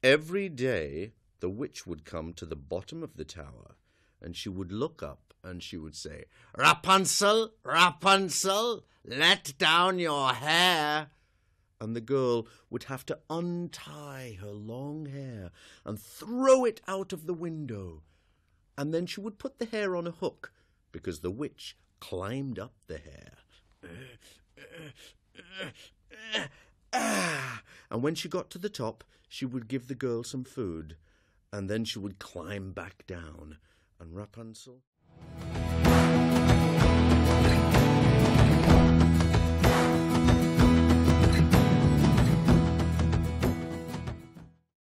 Every day the witch would come to the bottom of the tower, and she would look up and she would say, "Rapunzel, Rapunzel, let down your hair." And the girl would have to untie her long hair and throw it out of the window. And then she would put the hair on a hook, because the witch climbed up the hair. And when she got to the top, she would give the girl some food, and then she would climb back down. And Rapunzel